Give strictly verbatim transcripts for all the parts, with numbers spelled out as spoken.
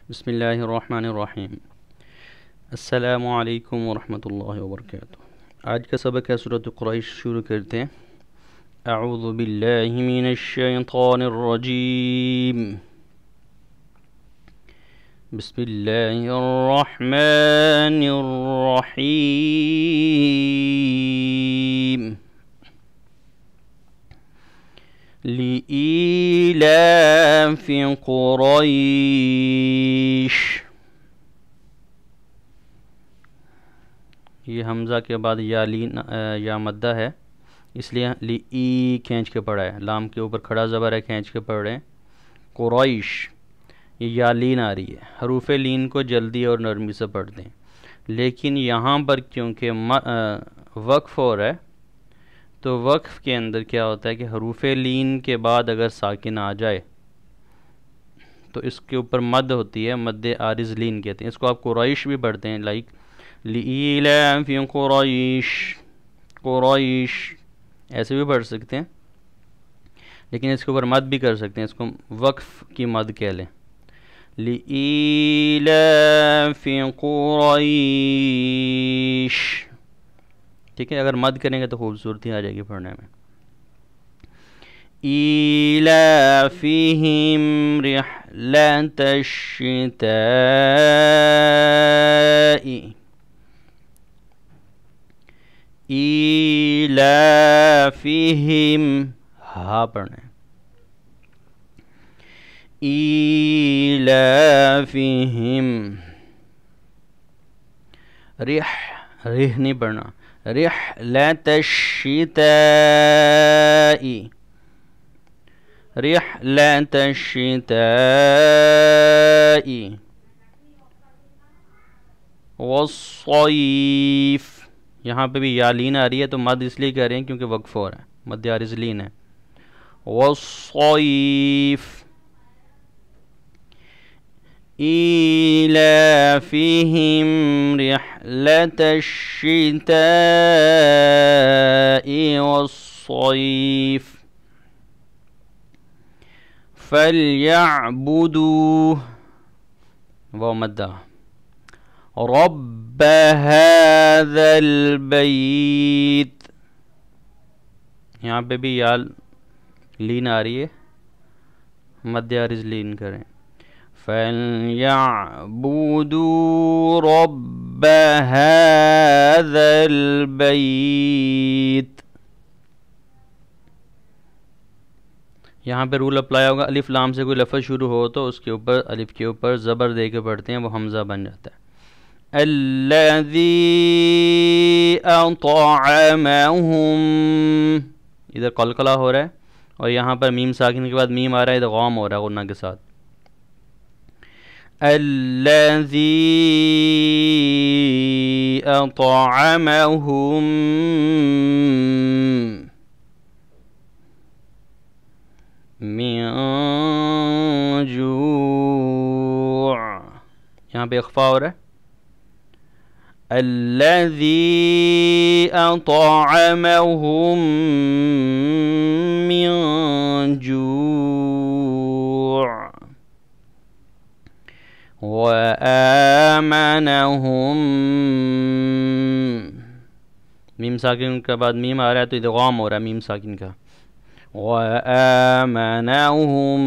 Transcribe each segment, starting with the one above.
بسم اللہ الرحمن الرحیم۔ السلام علیکم ورحمۃ اللہ وبرکاتہ۔ آج کا سبق ہے سورۃ قریش، شروع کرتے ہیں۔ اعوذ باللہ من الشیطان الرجیم، بسم اللہ الرحمن الرحیم۔ لإيلاف قریش، یہ حمزہ کے بعد یا لین یا مدہ ہے، اس لیے لی کھینچ کے پڑھا ہے، لام کے اوپر کھڑا زبر ہے، کھینچ کے پڑھ رہے ہیں۔ قریش، یہ یا لین آ رہی ہے، حروف لین کو جلدی اور نرمی سے پڑھتے ہیں، لیکن یہاں پر کیونکہ وقف ہو رہا ہے تو وقف کے اندر کیا ہوتا ہے کہ حروف لین کے بعد اگر ساکن آ جائے تو اس کے اوپر مد ہوتی ہے، مد عارض لین کہتے ہیں، اس کو آپ قریش بھی پڑھتے ہیں، لائک لإیلاف قریش، قریش ایسے بھی پڑھ سکتے ہیں، لیکن اس کے اوپر مد بھی کر سکتے ہیں، اس کو وقف کی مد کہہ لیں۔ لإیلاف قریش، ٹھیک ہے، اگر مد کریں گے تو خوبصورتی آ جائے گی پڑھنے میں۔ ایلافہم رحلۃ الشتاء، ایلافہم ہا پڑھنا ہے، ایلافہم رح رح نہیں پڑھنا، رحلۃ الشتاء، رحلۃ الشتاء والصیف، یہاں پہ بھی یا لین آ رہی ہے تو مد اس لیے کہہ رہے ہیں کیونکہ وقف ہو رہا ہے، مد عارض لین ہے۔ والصیف، ایلافہم رحلۃ الشتاء والصیف فلیعبدوا وہ مدہ رب هذا البیت، یہاں پہ بھی یا لین آ رہی ہے، مد عارض لین کریں، فَلْيَعْبُدُوا رَبَّ هَذَا الْبَيْتِ، یہاں پہ رول اپلائی ہوگا، الف لام سے کوئی لفظ شروع ہو تو اس کے اوپر الف کے اوپر زبر دے کے پڑھتے ہیں، وہ حمزہ بن جاتا ہے۔ الَّذِي أَطْعَمَهُمْ، ادھر قلقلہ ہو رہا ہے اور یہاں پر میم ساکن کے بعد میم آ رہا ہے، ادھر غام ہو رہا ہے غنہ کے ساتھ۔ الَّذِي أَطْعَمَهُمْ مِن جوع، یہاں پہ اخفا ہو رہا ہے، الَّذِي أَطْعَمَهُم مِّن جوع وَآمَنَهُم، میم ساکن کے بعد میم آ رہا ہے تو ادغام ہو رہا ہے میم ساکن کا، وَآمَنَهُم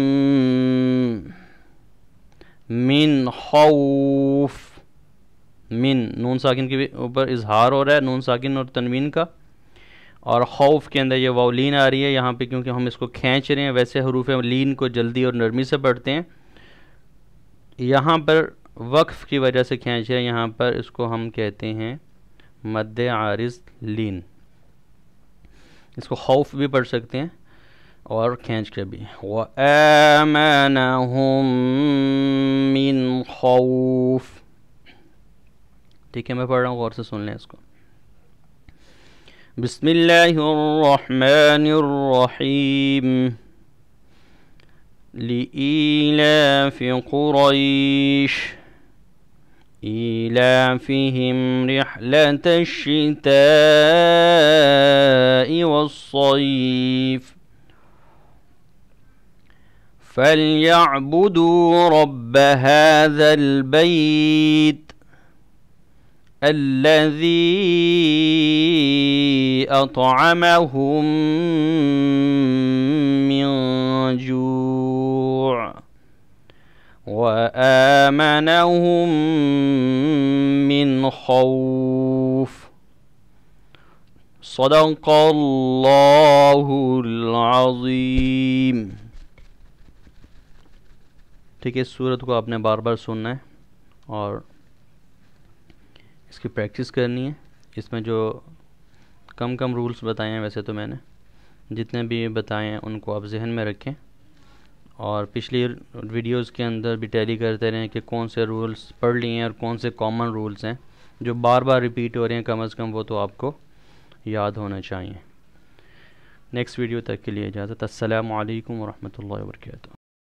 مِّن خوف، من نون ساکن کے اوپر اظہار ہو رہا ہے، نون ساکن اور تنوین کا، اور خوف کے اندر یہ واو لین آ رہی ہے، یہاں پہ کیونکہ ہم اس کو کھینچ رہے ہیں، ویسے حروف لین کو جلدی اور نرمی سے پڑھتے ہیں، یہاں پر وقف کی وجہ سے کھینچ رہے ہیں، یہاں پر اس کو ہم کہتے ہیں مد عارض لین، اس کو خوف بھی پڑھ سکتے ہیں اور کھینچ کے بھی۔ وَآمَنَهُم مِّن خوف، ٹھیک ہے، میں پڑھ رہا ہوں، غور سے سن لیں اس کو۔ بسم اللہ الرحمن الرحیم، لإیلاف قریش ایلافہم رحلۃ الشتاء والصیف فَلْيَعْبُدُوا رَبَّ هَذَا الْبَيْتِ الَّذِي أَطْعَمَهُم مِّن جُوعٍ وَآمَنَهُم مِّن خَوْفٍ صدق اللہ العظیم۔ ٹھیک ہے، اس صورت کو آپ نے بار بار سننا ہے اور اس کی پریکٹس کرنی ہے۔ اس میں جو کم کم رولز بتائے ہیں، ویسے تو میں نے جتنے بھی بتائے ہیں ان کو آپ ذہن میں رکھیں، اور پچھلی ویڈیوز کے اندر بھی ٹیلی کرتے رہیں کہ کون سے رولز پڑھ لیے ہیں اور کون سے کامن رولز ہیں جو بار بار ریپیٹ ہو رہے ہیں، کم از کم وہ تو آپ کو یاد ہونا چاہیے۔ نیکسٹ ویڈیو تک کے لیے اجازت۔ السلام علیکم ورحمۃ اللہ وبرکاتہ۔